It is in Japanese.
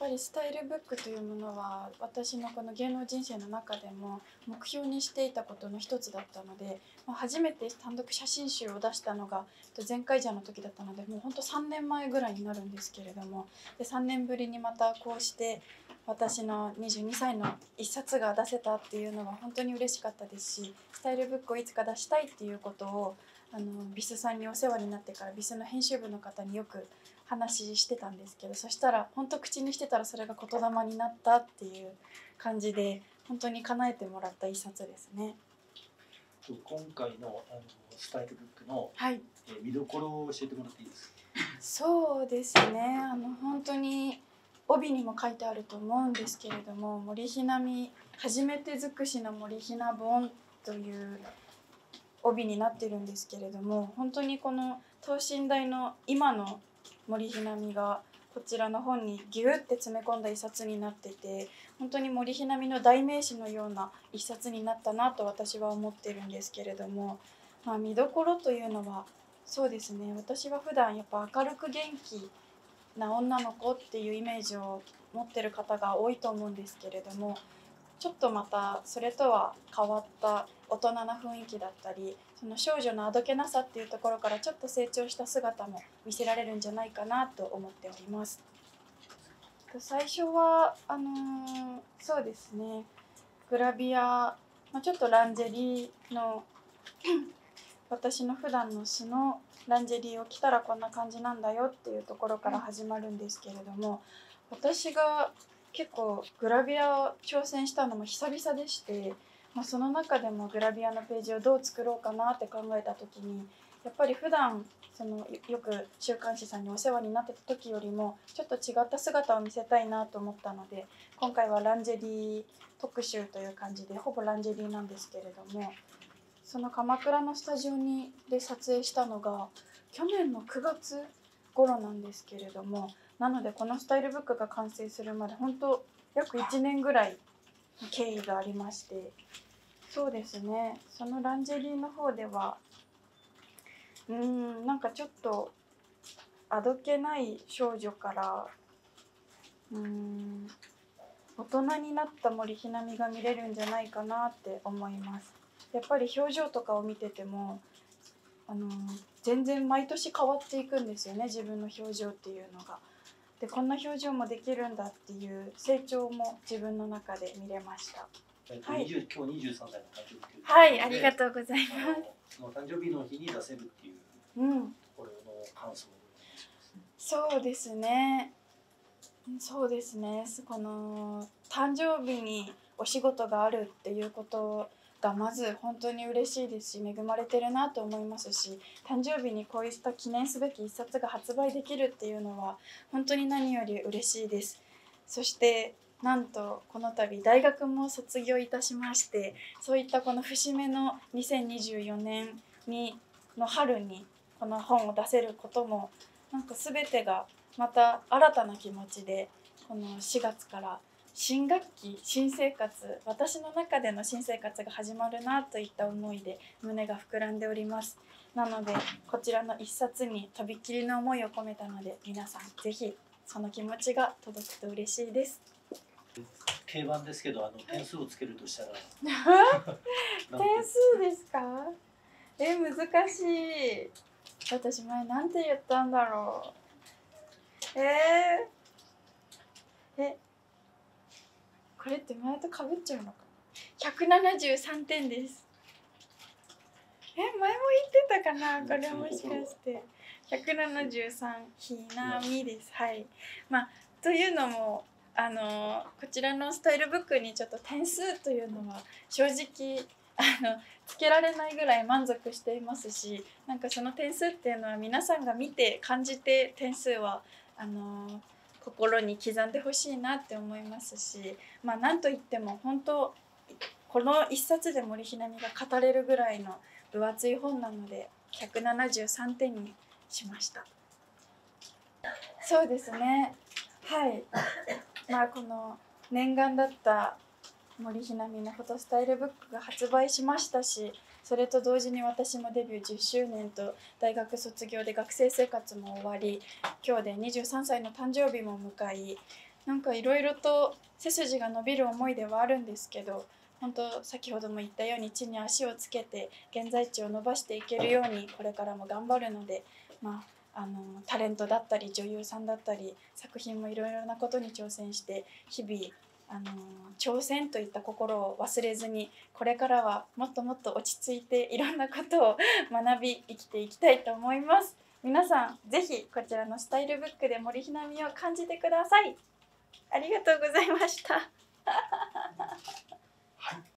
ぱりスタイルブックというものは私のこの芸能人生の中でも目標にしていたことの一つだったので、初めて単独写真集を出したのが前回者の時だったので、もうほんと3年前ぐらいになるんですけれども、で3年ぶりにまたこうして私の22歳の一冊が出せたっていうのは本当に嬉しかったですし、スタイルブックをいつか出したいっていうことをビスさんにお世話になってからビスの編集部の方によく話してたんですけど、そしたら本当口にしてたらそれが言霊になったっていう感じで、本当に叶えてもらった一冊ですね。 今回のスタイルブックの、見どころを教えてもらっていいですか？ そうですね、本当に帯にも書いてあると思うんですけれども、森ひなみ初めて尽くしの森ひな本という帯になってるんですけれども、本当にこの等身大の今の森ひなみがこちらの本にギュッて詰め込んだ一冊になってて、本当に森ひなみの代名詞のような一冊になったなと私は思ってるんですけれども、見どころというのはそうですね、私は普段やっぱ明るく元気な女の子っていうイメージを持ってる方が多いと思うんですけれども、ちょっとまたそれとは変わった大人な雰囲気だったり、その少女のあどけなさっていうところからちょっと成長した姿も見せられるんじゃないかなと思っております。最初はそうですね、グラビア、ちょっとランジェリーの私の普段の素のランジェリーを着たらこんな感じなんだよっていうところから始まるんですけれども、私が結構グラビアを挑戦したのも久々でして、その中でもグラビアのページをどう作ろうかなって考えた時に、やっぱり普段よく週刊誌さんにお世話になってた時よりもちょっと違った姿を見せたいなと思ったので、今回はランジェリー特集という感じでほぼランジェリーなんですけれども、その鎌倉のスタジオで撮影したのが去年の9月頃なんですけれども、なのでこのスタイルブックが完成するまで本当約1年ぐらい経緯がありまして、そうですね、そのランジェリーの方ではなんかちょっとあどけない少女から大人になった森ひなみが見れるんじゃないかなって思います。やっぱり表情とかを見てても全然毎年変わっていくんですよね、自分の表情っていうのが。でこんな表情もできるんだっていう成長も自分の中で見れました。 今日23歳の誕生日ということで、 はい、ありがとうございます。 その誕生日の日に出せるっていう、これの感想をお願いします。 そうですね、この誕生日にお仕事があるっていうことがまず本当に嬉しいですし、恵まれてるなと思いますし、誕生日にこういった記念すべき一冊が発売できるっていうのは本当に何より嬉しいです。そしてなんとこの度大学も卒業いたしまして、そういったこの節目の2024年の春にこの本を出せることも、なんか全てがまた新たな気持ちで、この4月から新学期新生活、私の中での新生活が始まるなといった思いで胸が膨らんでおります。なのでこちらの一冊にとびっきりの思いを込めたので、皆さんぜひその気持ちが届くと嬉しいです。 定番ですけど、点数をつけるとしたら点数ですか？難しい。私前なんて言ったんだろう。これって前とかぶっちゃうのかな。173点です。前も言ってたかな、これもしかして。173ひなみです。はい。というのもこちらのスタイルブックにちょっと点数というのは正直つけられないぐらい満足していますし、なんかその点数っていうのは皆さんが見て感じて点数は心に刻んでほしいなって思いますし、なんといっても本当この一冊で森ひなみが語れるぐらいの分厚い本なので173点にしました。そうですね、はい。この念願だった森ひなみのフォトスタイルブックが発売しましたし、それと同時に私もデビュー10周年と大学卒業で学生生活も終わり、今日で23歳の誕生日も迎え、 なんかいろいろと背筋が伸びる思いではあるんですけど、本当先ほども言ったように地に足をつけて現在地を伸ばしていけるようにこれからも頑張るので、タレントだったり女優さんだったり作品もいろいろなことに挑戦して日々挑戦といった心を忘れずに、これからはもっともっと落ち着いていろんなことを学び生きていきたいと思います。皆さんぜひこちらのスタイルブックで森ひなみを感じてください。ありがとうございました。